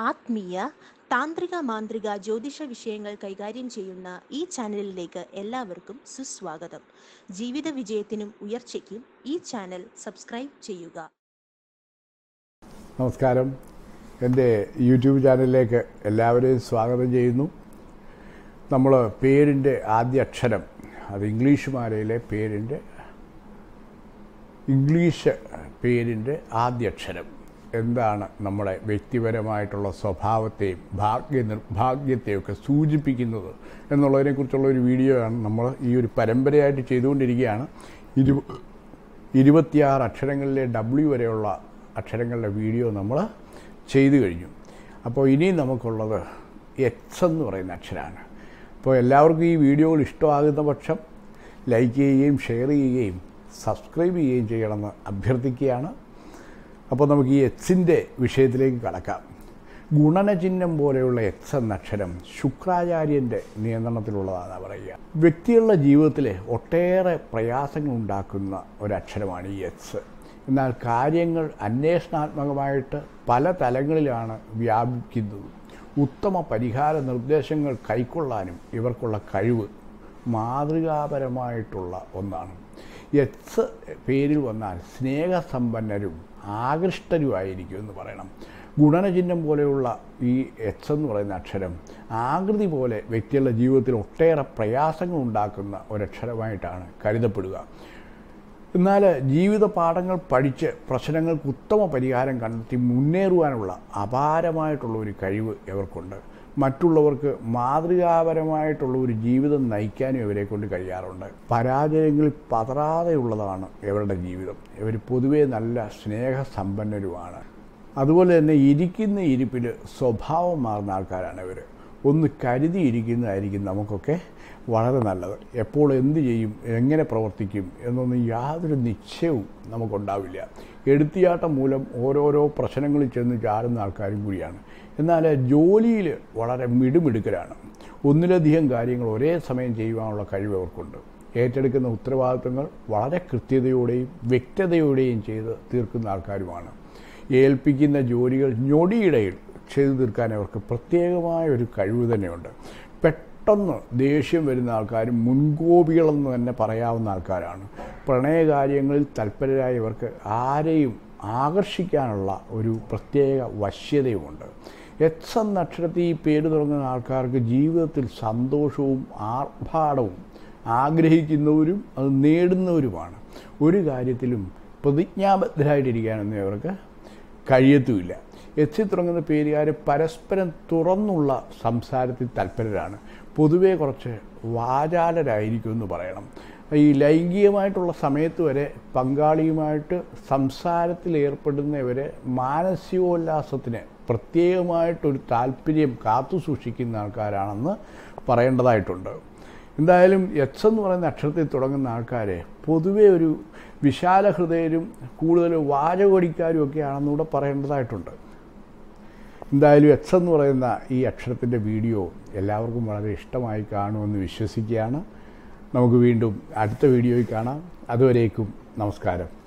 ആത്മീയ താന്ത്രിക മാന്ത്രിക ജ്യോതിഷ വിഷയങ്ങൾ കൈകാര്യം ചെയ്യുന്ന ഈ ചാനലിലേക്ക് എല്ലാവർക്കും സുസ്വാഗതം. ജീവിത വിജയത്തിനും ഉയർച്ചയ്ക്കും ഈ ചാനൽ സബ്സ്ക്രൈബ് ചെയ്യുക. നമസ്കാരം. എൻ്റെ യൂട്യൂബ് ചാനലിലേക്ക് എല്ലാവരെയും സ്വാഗതം ചെയ്യുന്നു. നമ്മൾ പേരിൻ്റെ ആദ്യ അക്ഷരം, അത് ഇംഗ്ലീഷുമാരയിലെ ഇംഗ്ലീഷ് പേരിൻ്റെ ആദ്യ അക്ഷരം എന്താണ് നമ്മുടെ വ്യക്തിപരമായിട്ടുള്ള സ്വഭാവത്തെയും നിർഭാഗ്യത്തെയൊക്കെ സൂചിപ്പിക്കുന്നത് എന്നുള്ളതിനെക്കുറിച്ചുള്ളൊരു വീഡിയോ ആണ് നമ്മൾ ഈ ഒരു പരമ്പരയായിട്ട് ചെയ്തുകൊണ്ടിരിക്കുകയാണ്. 26 അക്ഷരങ്ങളിലെ W വരെയുള്ള അക്ഷരങ്ങളുടെ വീഡിയോ നമ്മൾ ചെയ്തു കഴിഞ്ഞു. അപ്പോൾ ഇനി നമുക്കുള്ളത് X എന്ന് പറയുന്ന അക്ഷരമാണ്. അപ്പോൾ എല്ലാവർക്കും ഈ വീഡിയോകൾ ഇഷ്ടമാകുന്ന പക്ഷം ലൈക്ക് ചെയ്യുകയും ഷെയർ ചെയ്യുകയും സബ്സ്ക്രൈബ് ചെയ്യുകയും ചെയ്യണമെന്ന് അഭ്യർത്ഥിക്കുകയാണ്. അപ്പോൾ നമുക്ക് ഈ എക്സിൻ്റെ വിഷയത്തിലേക്ക് കടക്കാം. ഗുണനചിഹ്നം പോലെയുള്ള എക്സ് എന്ന അക്ഷരം ശുക്രാചാര്യൻ്റെ നിയന്ത്രണത്തിലുള്ളതാണെന്ന് പറയുക. വ്യക്തികളുടെ ജീവിതത്തിൽ ഒട്ടേറെ പ്രയാസങ്ങൾ ഉണ്ടാക്കുന്ന ഒരക്ഷരമാണ് ഈ എക്സ്. എന്നാൽ കാര്യങ്ങൾ അന്വേഷണാത്മകമായിട്ട് പല തലങ്ങളിലാണ് വ്യാപിക്കുന്നത്. ഉത്തമ പരിഹാര നിർദ്ദേശങ്ങൾ കൈക്കൊള്ളാനും ഇവർക്കുള്ള കഴിവ് മാതൃകാപരമായിട്ടുള്ള ഒന്നാണ്. എക്സ് പേരിൽ വന്നാൽ സ്നേഹസമ്പന്നരും ആകൃഷ്ടരുമായിരിക്കും എന്ന് പറയണം. ഗുണനചിഹ്നം പോലെയുള്ള ഈ എക്സ് എന്ന് പറയുന്ന അക്ഷരം ആകൃതി പോലെ വ്യക്തികളുടെ ജീവിതത്തിൽ ഒട്ടേറെ പ്രയാസങ്ങൾ ഉണ്ടാക്കുന്ന ഒരക്ഷരമായിട്ടാണ് കരുതപ്പെടുക. എന്നാൽ ജീവിത പാഠങ്ങൾ പഠിച്ച് പ്രശ്നങ്ങൾക്ക് ഉത്തമ പരിഹാരം കണ്ടെത്തി മുന്നേറുവാനുള്ള അപാരമായിട്ടുള്ള ഒരു കഴിവ് ഇവർക്കുണ്ട്. മറ്റുള്ളവർക്ക് മാതൃകാപരമായിട്ടുള്ള ഒരു ജീവിതം നയിക്കാനും ഇവരെ കൊണ്ട് കഴിയാറുണ്ട്. പരാജയങ്ങളിൽ പതറാതെയുള്ളതാണ് ഇവരുടെ ജീവിതം. ഇവർ പൊതുവെ നല്ല സ്നേഹസമ്പന്നരുമാണ്. അതുപോലെ തന്നെ ഇരിക്കുന്ന ഇരിപ്പിൽ സ്വഭാവം മാറുന്ന ആൾക്കാരാണ് ഇവർ. ഒന്ന് കരുതിയിരിക്കുന്നതായിരിക്കും നമുക്കൊക്കെ വളരെ നല്ലത്. എപ്പോൾ എന്ത് ചെയ്യും, എങ്ങനെ പ്രവർത്തിക്കും എന്നൊന്നും യാതൊരു നിശ്ചയവും നമുക്കുണ്ടാവില്ല. എടുത്തിയാട്ടം മൂലം ഓരോരോ പ്രശ്നങ്ങളിൽ ചെന്ന് ചാടുന്ന ആൾക്കാരും കൂടിയാണ്. എന്നാൽ ജോലിയിൽ വളരെ മിടുമിടുക്കരാണ്. ഒന്നിലധികം കാര്യങ്ങൾ ഒരേ സമയം ചെയ്യുവാനുള്ള കഴിവ് അവർക്കുണ്ട്. ഏറ്റെടുക്കുന്ന ഉത്തരവാദിത്വങ്ങൾ വളരെ കൃത്യതയോടെയും വ്യക്തതയോടെയും ചെയ്ത് തീർക്കുന്ന ആൾക്കാരുമാണ്. ഏൽപ്പിക്കുന്ന ജോലികൾ ഞൊടിയിടയിൽ ചെയ്തു തീർക്കാൻ അവർക്ക് പ്രത്യേകമായ ഒരു കഴിവ് തന്നെയുണ്ട്. പെട്ടെന്ന് ദേഷ്യം വരുന്ന ആൾക്കാരും മുൻകോപികളെന്ന് തന്നെ പറയാവുന്ന ആൾക്കാരാണ്. പ്രണയകാര്യങ്ങളിൽ തൽപരരായ ഇവർക്ക് ആരെയും ആകർഷിക്കാനുള്ള ഒരു പ്രത്യേക വശ്യതയുമുണ്ട്. എക്സ് എന്ന അക്ഷരത്തിൽ ഈ പേര് തുടങ്ങുന്ന ആൾക്കാർക്ക് ജീവിതത്തിൽ സന്തോഷവും ആർഭാടവും ആഗ്രഹിക്കുന്നവരും അത് നേടുന്നവരുമാണ്. ഒരു കാര്യത്തിലും പ്രതിജ്ഞാബദ്ധരായിട്ടിരിക്കാനൊന്നും ഇവർക്ക് കഴിയത്തുമില്ല. എച്ചിൽ തുടങ്ങുന്ന പേരുകാർ പരസ്പരം തുറന്നുള്ള സംസാരത്തിൽ തൽപരരാണ്. പൊതുവെ കുറച്ച് വാചാലരായിരിക്കുമെന്ന് പറയണം. ഈ ലൈംഗികമായിട്ടുള്ള സമയത്ത് വരെ പങ്കാളിയുമായിട്ട് സംസാരത്തിൽ ഏർപ്പെടുന്നവരെ മാനസികോല്ലാസത്തിന് പ്രത്യേകമായിട്ടൊരു താല്പര്യം കാത്തു സൂക്ഷിക്കുന്ന ആൾക്കാരാണെന്ന് പറയേണ്ടതായിട്ടുണ്ട്. എന്തായാലും എക്സ് എന്ന് പറയുന്ന അക്ഷരത്തിൽ തുടങ്ങുന്ന ആൾക്കാരെ പൊതുവെ ഒരു വിശാല ഹൃദയരും കൂടുതൽ വാചകടിക്കാരും ഒക്കെ ആണെന്നുകൂടെ പറയേണ്ടതായിട്ടുണ്ട്. എന്തായാലും എക്സ് എന്ന് പറയുന്ന ഈ അക്ഷരത്തിൻ്റെ വീഡിയോ എല്ലാവർക്കും വളരെ ഇഷ്ടമായി കാണുമെന്ന് വിശ്വസിക്കുകയാണ്. നമുക്ക് വീണ്ടും അടുത്ത വീഡിയോയിൽ കാണാം. അതുവരേക്കും നമസ്കാരം.